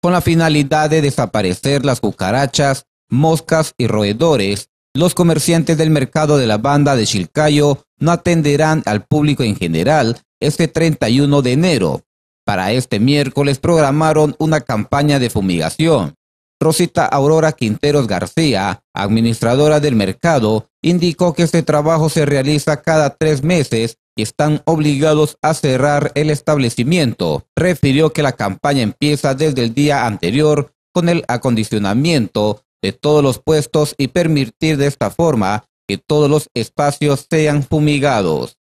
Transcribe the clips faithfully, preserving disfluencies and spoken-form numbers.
Con la finalidad de desaparecer las cucarachas, moscas y roedores, los comerciantes del mercado de la banda de Chilcayo no atenderán al público en general este treinta y uno de enero. Para este miércoles programaron una campaña de fumigación. Rosita Aurora Quinteros García, administradora del mercado, indicó que este trabajo se realiza cada tres meses y están obligados a cerrar el establecimiento. Refirió que la campaña empieza desde el día anterior con el acondicionamiento de todos los puestos y permitir de esta forma que todos los espacios sean fumigados.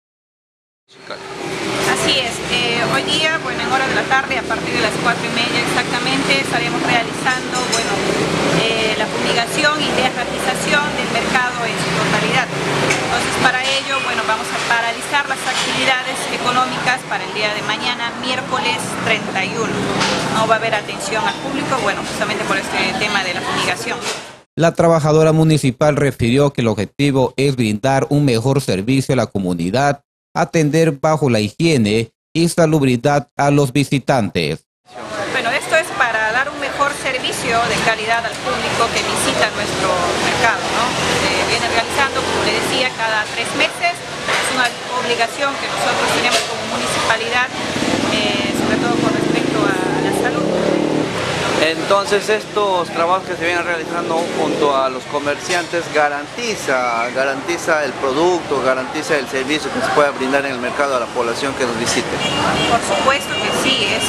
Así es, eh, hoy día, bueno, en horas de la tarde, a partir de las cuatro y media exactamente, estaremos realizando, bueno, eh, la fumigación y derratización del mercado en su totalidad. Entonces, para ello, bueno, vamos a paralizar las actividades económicas para el día de mañana, miércoles treinta y uno. No va a haber atención al público, bueno, justamente por este tema de la fumigación. La trabajadora municipal refirió que el objetivo es brindar un mejor servicio a la comunidad, atender bajo la higiene y salubridad a los visitantes. Bueno, esto es para dar un mejor servicio de calidad al público que visita nuestro mercado, ¿no? Se viene realizando, como le decía, cada tres meses. Es una obligación que nosotros tenemos como municipalidad, eh, sobre todo con respecto a la salud. Entonces estos trabajos que se vienen realizando junto a los comerciantes garantiza, garantiza el producto, garantiza el servicio que se pueda brindar en el mercado a la población que nos visite. Por supuesto que sí, es